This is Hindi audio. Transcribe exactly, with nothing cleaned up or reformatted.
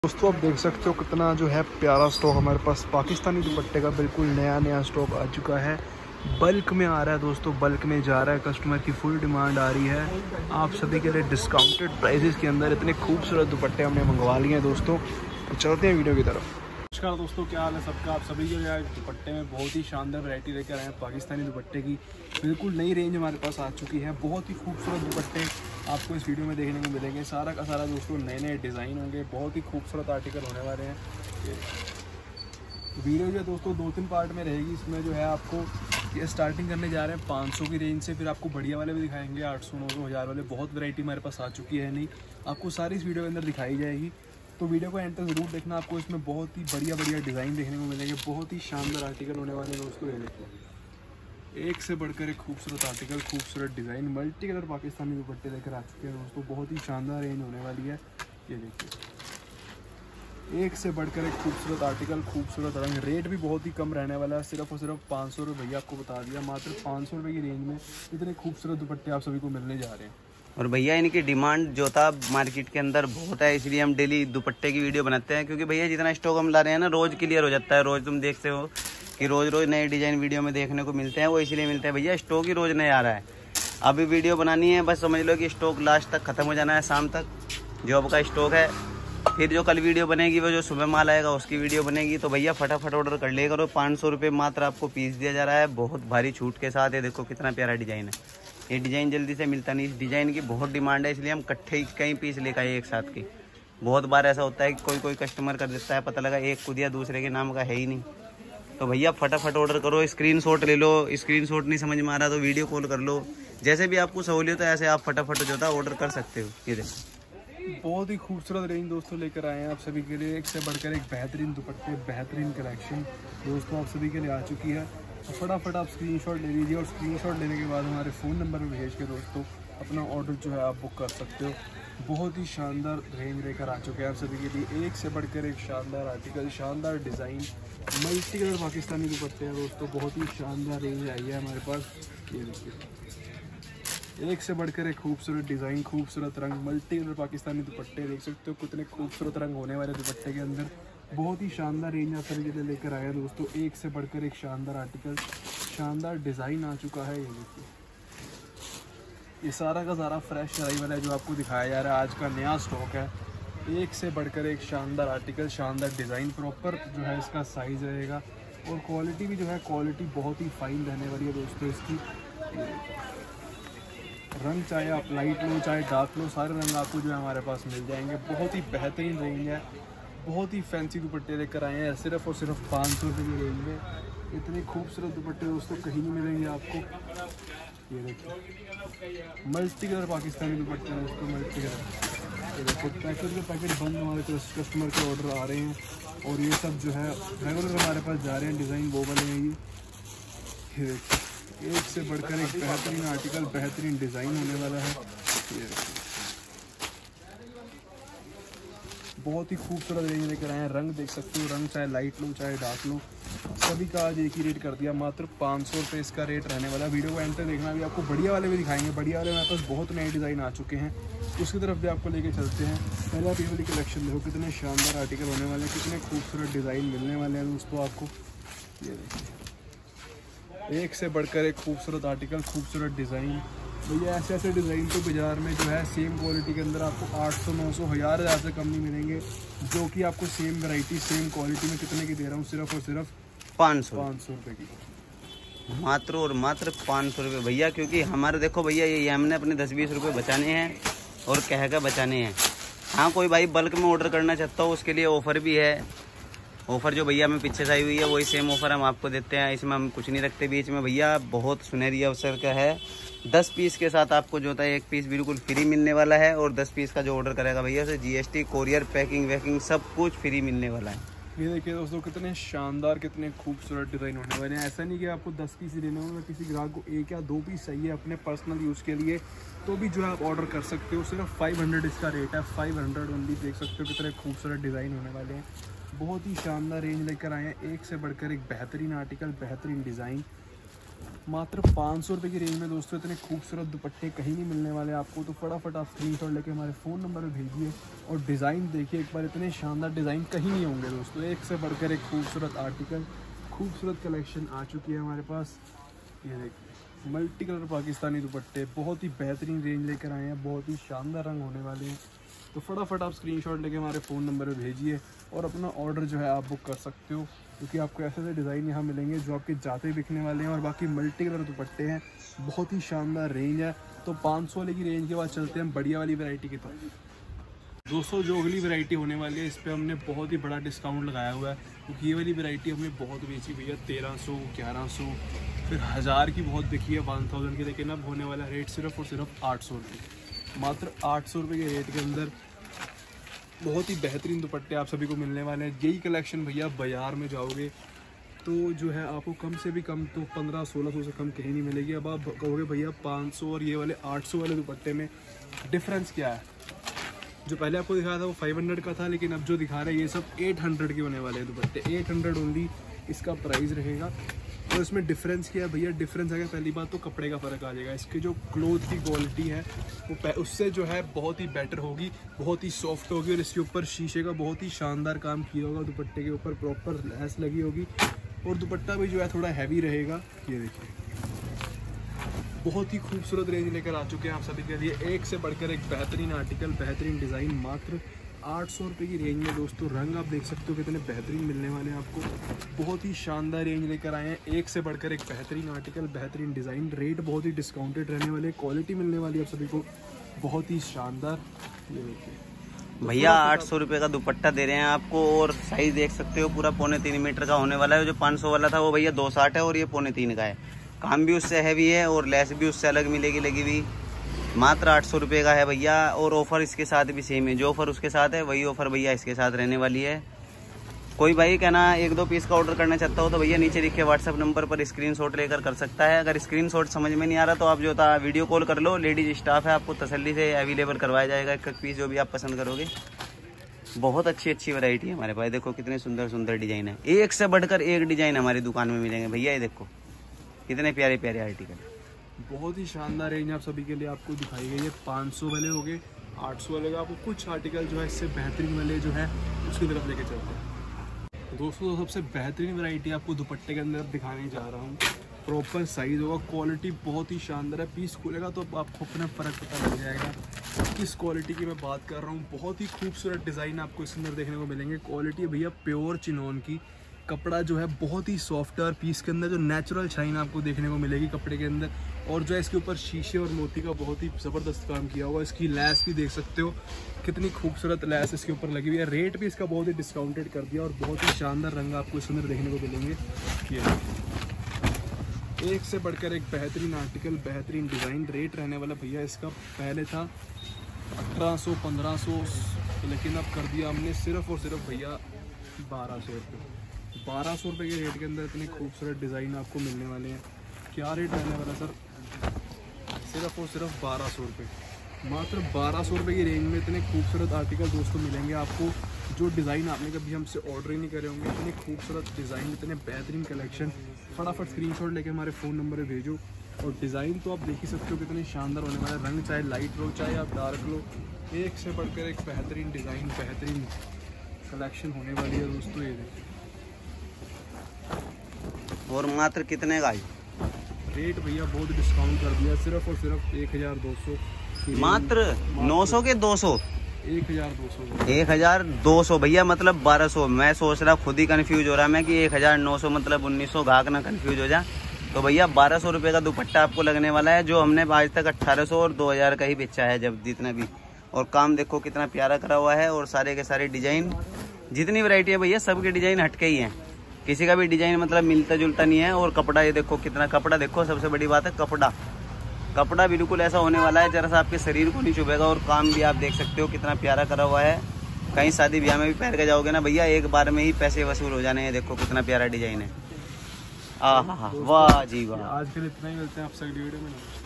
दोस्तों आप देख सकते हो कितना जो है प्यारा स्टॉक हमारे पास पाकिस्तानी दुपट्टे का बिल्कुल नया नया स्टॉक आ चुका है। बल्क में आ रहा है दोस्तों, बल्क में जा रहा है, कस्टमर की फुल डिमांड आ रही है। आप सभी के लिए डिस्काउंटेड प्राइसेस के अंदर इतने खूबसूरत दुपट्टे हमने मंगवा लिए हैं दोस्तों। तो चलते हैं वीडियो की तरफ। नमस्कार दोस्तों, क्या हाल है सबका। आप सभी के लिए दुपट्टे में बहुत ही शानदार वैरायटी लेकर आए हैं। पाकिस्तानी दुपट्टे की बिल्कुल नई रेंज हमारे पास आ चुकी है। बहुत ही खूबसूरत दुपट्टे आपको इस वीडियो में देखने को मिलेंगे। सारा का सारा दोस्तों नए नए डिज़ाइन होंगे, बहुत ही खूबसूरत आर्टिकल होने वाले हैं। वीडियो जो दोस्तों दो तीन पार्ट में रहेगी। इसमें जो है आपको ये स्टार्टिंग करने जा रहे हैं पाँच सौ की रेंज से, फिर आपको बढ़िया वाले भी दिखाएंगे आठ सौ नौ सौ हज़ार वाले। बहुत वैरायटी हमारे पास आ चुकी है, नहीं आपको सारी इस वीडियो के अंदर दिखाई जाएगी। तो वीडियो को एंड तक ज़रूर देखना, आपको इसमें बहुत ही बढ़िया बढ़िया डिज़ाइन देखने को मिलेंगे। बहुत ही शानदार आर्टिकल होने वाले हैं दोस्तों। ये देखो, एक से बढ़कर एक खूबसूरत आर्टिकल, खूबसूरत डिज़ाइन, मल्टी कलर पाकिस्तानी दुपट्टे लेकर आ चुके हैं दोस्तों। बहुत ही शानदार रेंज होने वाली है। ये देखिए, एक से बढ़कर एक खूबसूरत आर्टिकल, खूबसूरत रंग। रेट भी बहुत ही कम रहने वाला है, सिर्फ और सिर्फ पाँच सौ रुपये। भैया आपको बता दिया, मात्र पाँच सौ रुपये की रेंज में इतने खूबसूरत दुपट्टे आप सभी को मिलने जा रहे हैं। और भैया इनकी डिमांड जो था मार्केट के अंदर बहुत है, इसलिए हम डेली दुपट्टे की वीडियो बनाते हैं। क्योंकि भैया जितना स्टॉक हम ला रहे हैं ना, रोज क्लियर हो जाता है। रोज तुम देखते हो कि रोज रोज नए डिजाइन वीडियो में देखने को मिलते हैं। वो इसलिए मिलते हैं भैया, स्टॉक ही रोज नए आ रहा है। अभी वीडियो बनानी है, बस समझ लो कि स्टॉक लास्ट तक खत्म हो जाना है, शाम तक जो आपका स्टॉक है। फिर जो कल वीडियो बनेगी वो जो सुबह माल आएगा उसकी वीडियो बनेगी। तो भैया फटाफट ऑर्डर कर लिया करो। पाँच सौ रुपये मात्र आपको पीस दिया जा रहा है, बहुत भारी छूट के साथ। ये देखो कितना प्यारा डिजाइन है। ये डिज़ाइन जल्दी से मिलता नहीं, इस डिज़ाइन की बहुत डिमांड है, इसलिए हम इकट्ठे कई पीस लेकर आए एक साथ की। बहुत बार ऐसा होता है कि कोई कोई कस्टमर कर देता है, पता लगा एक खुद या दूसरे के नाम का है ही नहीं। तो भैया फटाफट ऑर्डर करो, स्क्रीनशॉट ले लो। स्क्रीनशॉट नहीं समझ में आ रहा तो वीडियो कॉल कर लो। जैसे भी आपको सहूलियत है ऐसे आप फटाफट जो था ऑर्डर कर सकते हो। ये देखो, बहुत ही खूबसूरत रेंज दोस्तों लेकर आए हैं आप सभी के लिए। एक से बढ़कर एक बेहतरीन दुपट्टे, बेहतरीन कलेक्शन दोस्तों आप सभी के लिए आ चुकी है। तो फटाफट आप स्क्रीनशॉट ले लीजिए और स्क्रीनशॉट लेने के बाद हमारे फ़ोन नंबर पर भेज के दोस्तों अपना ऑर्डर जो है आप बुक कर सकते हो। बहुत ही शानदार रेंज लेकर आ चुके हैं आप सभी के लिए। एक से बढ़कर एक शानदार आर्टिकल, शानदार डिज़ाइन, मल्टी कलर पाकिस्तानी दुपट्टे हैं दोस्तों। बहुत ही शानदार रेंज आई है हमारे पास। ये देखिए, एक से बढ़कर एक खूबसूरत डिज़ाइन, खूबसूरत रंग, मल्टी कलर पाकिस्तानी दुपट्टे। देख सकते हो कितने खूबसूरत रंग होने वाले दुपट्टे के अंदर। बहुत ही शानदार रेंज आप सभी के लिए लेकर आया दोस्तों। एक से बढ़कर एक शानदार आर्टिकल, शानदार डिज़ाइन आ चुका है। ये देखिए, ये सारा का सारा फ्रेश अराइवल है जो आपको दिखाया जा रहा है। आज का नया स्टॉक है। एक से बढ़कर एक शानदार आर्टिकल, शानदार डिज़ाइन, प्रॉपर जो है इसका साइज़ रहेगा और क्वालिटी भी जो है क्वालिटी बहुत ही फाइन रहने वाली है दोस्तों इसकी। रंग चाहे आप लाइट लो चाहे डार्क लो, सारे रंग आपको जो है हमारे पास मिल जाएंगे। बहुत ही बेहतरीन रेंज है, बहुत ही फैंसी दुपट्टे लेकर आए हैं सिर्फ और सिर्फ पाँच सौ रुपये की रेंज में। इतने खूबसूरत दुपट्टे दोस्तों कहीं नहीं मिलेंगे आपको। ये देखिए, मल्टी कलर पाकिस्तानी दुपट्टे दोस्तों, मल्टी कलर। ये देखो, पैकेट के पैकेट बंद हमारे कस्टमर के ऑर्डर आ रहे हैं और ये सब जो है रेगुलर हमारे पास जा रहे हैं। डिज़ाइन वो वाले हैं ये। ये देखिए, एक से बढ़कर एक बेहतरीन आर्टिकल, बेहतरीन डिज़ाइन होने वाला है। ये बहुत ही खूबसूरत रेंज लेकर आए हैं। रंग देख सकते हो, रंग चाहे लाइट लो चाहे डार्क लो, सभी का आज एक ही रेट कर दिया। मात्र पाँच सौ रुपये इसका रेट रहने वाला है। वीडियो को एंड तक देखना, भी आपको बढ़िया वाले भी दिखाएंगे। बढ़िया वाले मेरे पास बहुत नए डिज़ाइन आ चुके हैं, उसकी तरफ भी आपको लेके चलते हैं। पहले आप ये वाली कलेक्शन देखो, कितने शानदार आर्टिकल होने वाले हैं, कितने खूबसूरत डिज़ाइन मिलने वाले हैं दोस्तों आपको। ये देखिए, एक से बढ़कर एक खूबसूरत आर्टिकल, खूबसूरत डिज़ाइन। भैया ऐसे ऐसे डिज़ाइन तो बाज़ार में जो है सेम क्वालिटी के अंदर आपको आठ सौ नौ सौ हज़ार हज़ार से कम नहीं मिलेंगे, जो कि आपको सेम वैरायटी सेम क्वालिटी में कितने की दे रहा हूँ, सिर्फ और सिर्फ पाँच सौ पाँच सौ रुपये की, मात्र और मात्र पाँच सौ रुपये भैया। क्योंकि हमारे देखो भैया, ये हमने अपने दस बीस रुपये बचाने हैं और कह कर बचाने हैं। हाँ, कोई भाई बल्क में ऑर्डर करना चाहता हो उसके लिए ऑफ़र भी है। ऑफ़र जो भैया हमें पीछे से आई हुई है वही सेम ऑफ़र हम आपको देते हैं। इसमें हम कुछ नहीं रखते बीच में भैया। बहुत सुनहरी अवसर का है। दस पीस के साथ आपको जो होता है एक पीस बिल्कुल फ्री मिलने वाला है। और दस पीस का जो ऑर्डर करेगा भैया उसे जीएसटी, कोरियर, पैकिंग वैकिंग सब कुछ फ्री मिलने वाला है। ये देखिए दोस्तों, कितने शानदार, कितने खूबसूरत डिज़ाइन होने वाले हैं। ऐसा नहीं कि आपको दस पीस ही लेने होंगे, किसी ग्राहक को एक या दो पीस चाहिए अपने पर्सनल यूज़ के लिए, तो भी जो है आप ऑर्डर कर सकते हो। सिर्फ फाइव हंड्रेड इसका रेट है, फाइव हंड्रेड ओनली। देख सकते हो कितने खूबसूरत डिज़ाइन होने वाले हैं। बहुत ही शानदार रेंज लेकर आए हैं। एक से बढ़कर एक बेहतरीन आर्टिकल, बेहतरीन डिज़ाइन। मात्र पाँच सौ रुपये की रेंज में दोस्तों इतने खूबसूरत दुपट्टे कहीं नहीं मिलने वाले आपको। तो फटाफट आप स्क्रीनशॉट लेके हमारे फ़ोन नंबर पर भेजिए और डिज़ाइन देखिए एक बार, इतने शानदार डिज़ाइन कहीं नहीं होंगे दोस्तों। एक से बढ़कर एक खूबसूरत आर्टिकल, खूबसूरत कलेक्शन आ चुकी है हमारे पास। ये देखिए मल्टी कलर पाकिस्तानी दुपट्टे बहुत ही बेहतरीन रेंज लेकर आए हैं, बहुत ही शानदार रंग होने वाले हैं। तो फटाफट आप स्क्रीनशॉट लेके हमारे फ़ोन नंबर पे भेजिए और अपना ऑर्डर जो है आप बुक कर सकते हो, क्योंकि आपको ऐसे ऐसे डिज़ाइन यहाँ मिलेंगे जो आपके जाते बिकने वाले हैं। और बाकी मल्टी कलर दुपट्टे हैं, बहुत ही शानदार रेंज है। तो पाँच सौ वाले की रेंज के बाद चलते हैं बढ़िया वाली वैरायटी की तरफ। दोस्तों जो अगली वैरायटी होने वाली है इस पर हमने बहुत ही बड़ा डिस्काउंट लगाया हुआ है, क्योंकि ये वाली वैरायटी हमने बहुत बेची भैया, तेरह सौ ग्यारह सौ फिर हज़ार की बहुत बिकी है, वन थाउजेंड की। लेकिन अब होने वाला रेट सिर्फ और सिर्फ आठ सौ रुपये, मात्र आठ सौ रुपये के रेट के अंदर बहुत ही बेहतरीन दुपट्टे आप सभी को मिलने वाले हैं। यही कलेक्शन भैया बाज़ार में जाओगे तो जो है आपको कम से भी कम तो पंद्रह सोलह सौ से कम कहीं नहीं मिलेगी। अब आप कहोगे भैया पाँच सौ और ये वाले आठ सौ वाले दुपट्टे में डिफरेंस क्या है? जो पहले आपको दिखाया था वो फाइव हंड्रेड का था, लेकिन अब जो दिखा रहे हैं ये सब एट हंड्रेड के होने वाले हैं दुपट्टे। एट हंड्रेड ओनली इसका प्राइस रहेगा। तो इसमें डिफरेंस क्या है भैया? डिफरेंस है पहली बात तो कपड़े का फ़र्क आ जाएगा। इसकी जो क्लोथ की क्वालिटी है वो उससे जो है बहुत ही बेटर होगी, बहुत ही सॉफ्ट होगी। और इसके ऊपर शीशे का बहुत ही शानदार काम किया होगा, दुपट्टे के ऊपर प्रॉपर लैस लगी होगी और दुपट्टा भी जो है थोड़ा हैवी रहेगा। ये देखिए बहुत ही खूबसूरत रेंज लेकर आ चुके हैं आप सभी के लिए, एक से बढ़कर एक बेहतरीन आर्टिकल, बेहतरीन डिज़ाइन, मात्र आठ सौ रुपये की रेंज में दोस्तों। रंग आप देख सकते हो कितने बेहतरीन मिलने वाले हैं आपको, बहुत ही शानदार रेंज लेकर आए हैं, एक से बढ़कर एक बेहतरीन आर्टिकल, बेहतरीन डिज़ाइन, रेट बहुत ही डिस्काउंटेड रहने वाले, क्वालिटी मिलने वाली है आप सभी को बहुत ही शानदार। ये देखिए भैया आठ सौ रुपये का दुपट्टा दे रहे हैं आपको और साइज देख सकते हो पूरा पौने तीन मीटर का होने वाला है। जो पाँच सौ वाला था वो भैया दो साठ है और ये पौने तीन का है। काम भी उससे हैवी है और लेस भी उससे अलग मिलेगी लगी हुई। मात्र आठ सौ रुपये का है भैया और ऑफ़र इसके साथ भी सेम है। जो ऑफ़र उसके साथ है वही ऑफ़र भैया इसके साथ रहने वाली है। कोई भाई कहना एक दो पीस का ऑर्डर करना चाहता हो तो भैया नीचे लिखे व्हाट्सअप नंबर पर स्क्रीनशॉट लेकर कर सकता है। अगर स्क्रीनशॉट समझ में नहीं आ रहा तो आप जो था वीडियो कॉल कर लो, लेडीज स्टाफ है, आपको तसल्ली से अवेलेबल करवाया जाएगा एक पीस जो भी आप पसंद करोगे। बहुत अच्छी अच्छी वैरायटी है हमारे पास, देखो कितने सुंदर सुंदर डिज़ाइन है, एक से बढ़कर एक डिज़ाइन हमारी दुकान में मिलेंगे भैया। ये देखो कितने प्यारे प्यारे आर्टिकल, बहुत ही शानदार रेंज आप सभी के लिए आपको दिखाई गई है। पाँच सौ वाले हो गए, आठ सौ वाले का आपको कुछ आर्टिकल जो है इससे बेहतरीन वाले जो है उसकी तरफ लेके चलते हैं। दोस्तों सबसे बेहतरीन वैरायटी आपको दुपट्टे के अंदर दिखाने जा रहा हूँ। प्रॉपर साइज होगा, क्वालिटी बहुत ही शानदार है। पीस खोलेगा तो आपको अपना फ़र्क पता लग जाएगा किस क्वालिटी की मैं बात कर रहा हूँ। बहुत ही खूबसूरत डिज़ाइन आपको इसके अंदर देखने को मिलेंगे। क्वालिटी भैया प्योर चिनोन की, कपड़ा जो है बहुत ही सॉफ्ट है और पीस के अंदर जो नेचुरल शाइन आपको देखने को मिलेगी कपड़े के अंदर। और जो है इसके ऊपर शीशे और मोती का बहुत ही ज़बरदस्त काम किया हुआ। इसकी लैस भी देख सकते हो कितनी खूबसूरत लैस इसके ऊपर लगी हुई है। रेट भी इसका बहुत ही डिस्काउंटेड कर दिया और बहुत ही शानदार रंग आपको इसके अंदर देखने को मिलेंगे। ये एक से बढ़कर एक बेहतरीन आर्टिकल, बेहतरीन डिज़ाइन। रेट रहने वाला भैया इसका पहले था अठारह सौ पंद्रह सौ, लेकिन अब कर दिया हमने सिर्फ और सिर्फ भैया बारह सौ रुपये। बारह सौ रुपये के रेट के अंदर इतने खूबसूरत डिज़ाइन आपको मिलने वाले हैं। क्या रेट रहने वाला सर? सिर्फ और सिर्फ बारह सौ रुपये, मात्र बारह सौ रुपये की रेंज में इतने खूबसूरत आर्टिकल दोस्तों मिलेंगे आपको। जो डिज़ाइन आपने कभी हमसे ऑर्डर ही नहीं करे होंगे, इतने खूबसूरत डिज़ाइन, इतने बेहतरीन कलेक्शन। फटाफट स्क्रीनशॉट लेके हमारे फ़ोन नंबर पे भेजो। और डिज़ाइन तो आप देख ही सकते हो कितने शानदार होने वाले। रंग चाहे लाइट लो चाहे आप डार्क लो, एक से बढ़कर एक बेहतरीन डिज़ाइन, बेहतरीन कलेक्शन होने वाली है दोस्तों। ये देखिए और मात्र कितने का? रेट भैया बहुत डिस्काउंट कर दिया, सिर्फ और सिर्फ एक हज़ार दो सौ। मात्र नौ सौ के दो सौ, एक हज़ार दो सौ, एक हज़ार दो सौ भैया, मतलब बारह सौ। मैं सोच रहा खुद ही कंफ्यूज हो रहा मैं कि एक हज़ार नौ सौ मतलब उन्नीस सौ, घाक ना कंफ्यूज हो जा। तो भैया बारह सौ रुपये का दुपट्टा आपको लगने वाला है, जो हमने आज तक अट्ठारह सौ और दो हज़ार का ही बेचा है जब जितना भी। और काम देखो कितना प्यारा करा हुआ है और सारे के सारे डिजाइन, जितनी वैरायटी है भैया सबके डिजाइन हटके ही हैं, किसी का भी डिजाइन मतलब मिलता जुलता नहीं है। और कपड़ा ये देखो कितना, कपड़ा देखो, सबसे बड़ी बात है कपड़ा। कपड़ा बिल्कुल ऐसा होने वाला है जरा सा आपके शरीर को नहीं चुभेगा। और काम भी आप देख सकते हो कितना प्यारा करा हुआ है। कहीं शादी ब्याह में भी पहन के जाओगे ना भैया, एक बार में ही पैसे वसूल हो जाने हैं। देखो कितना प्यारा डिजाइन है। आहा, वाह जी वाह। आज के लिए इतना ही, मिलते हैं आप सभी वीडियो में।